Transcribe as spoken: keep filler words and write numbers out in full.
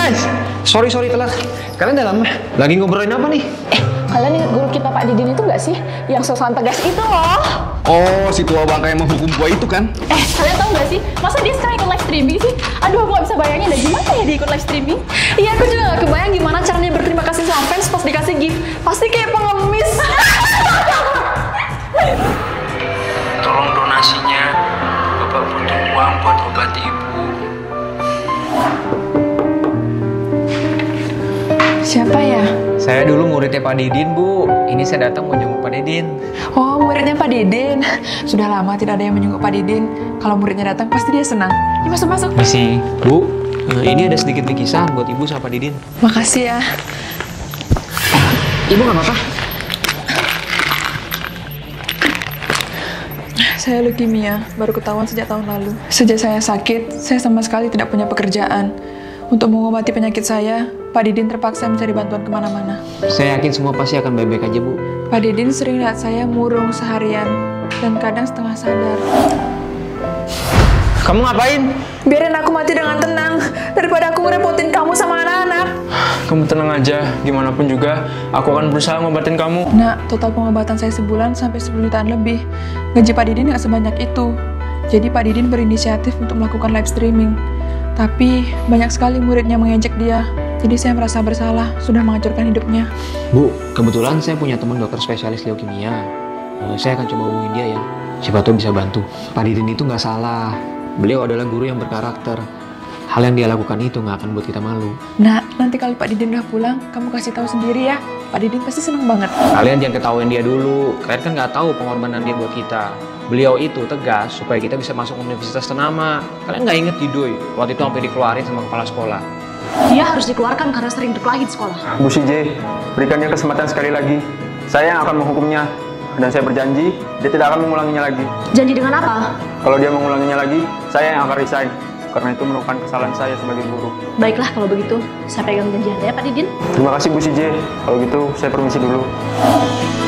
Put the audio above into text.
guys, sorry sorry telat. Kalian dalam lagi ngobrolin apa nih? Eh, kalian ingat guru kita Pak Didin itu nggak sih? Yang sosokan tegas itu loh. Oh, si tua bangka yang menghukum gua itu kan? Eh, kalian tahu nggak sih? Masa dia sekarang ikut live streaming sih? Aduh, aku nggak bisa bayangin deh gimana ya dia ikut live streaming. Iya, aku juga nggak kebayang gimana caranya berterima kasih sama fans pas dikasih gift. Pasti kayak pengemis. Tolong donasinya, Bapak butuh uang buat obat ibu. Siapa ya? Saya dulu muridnya Pak Didin, Bu. Ini saya datang mau jenguk Pak Didin. Oh, muridnya Pak Didin. Sudah lama tidak ada yang menjenguk Pak Didin. Kalau muridnya datang, pasti dia senang. Ya, masuk-masuk. Misi, Bu. Nah, ini ada sedikit bikisan buat Ibu sama Pak Didin. Makasih ya. Ibu nggak apa-apa? Saya leukemia, baru ketahuan sejak tahun lalu. Sejak saya sakit, saya sama sekali tidak punya pekerjaan. Untuk mengobati penyakit saya, Pak Didin terpaksa mencari bantuan kemana-mana. Saya yakin semua pasti akan baik-baik aja, Bu. Pak Didin sering lihat saya murung seharian, dan kadang setengah sadar. Kamu ngapain? Biarin aku mati dengan tenang, daripada aku ngerepotin kamu sama anak-anak. Kamu tenang aja, gimana pun juga aku akan berusaha ngobatin kamu. Nah, total pengobatan saya sebulan sampai sepuluh jutaan lebih. Gaji Pak Didin nggak sebanyak itu. Jadi Pak Didin berinisiatif untuk melakukan live streaming. Tapi banyak sekali muridnya mengejek dia. Jadi saya merasa bersalah sudah menghancurkan hidupnya. Bu, kebetulan saya punya teman dokter spesialis leukemia. Uh, saya akan coba hubungin dia ya. Siapa tahu bisa bantu. Pak Didin itu nggak salah. Beliau adalah guru yang berkarakter. Hal yang dia lakukan itu nggak akan buat kita malu. Nah, nanti kalau Pak Didin udah pulang, kamu kasih tahu sendiri ya. Pak Didin pasti seneng banget. Kalian jangan ketahuin dia dulu. Kalian kan nggak tahu pengorbanan dia buat kita. Beliau itu tegas supaya kita bisa masuk universitas ternama. Kalian nggak inget Didoy? Waktu itu sampai dikeluarin sama kepala sekolah. Dia harus dikeluarkan karena sering berkelahi di sekolah. Bu C J, berikan dia kesempatan sekali lagi. Saya yang akan menghukumnya. Dan saya berjanji, dia tidak akan mengulanginya lagi. Janji dengan apa? Kalau dia mengulanginya lagi, saya yang akan resign. Karena itu merupakan kesalahan saya sebagai guru. Baiklah kalau begitu, saya pegang janji Anda ya Pak Didin. Terima kasih Bu C J. Kalau gitu, saya permisi dulu.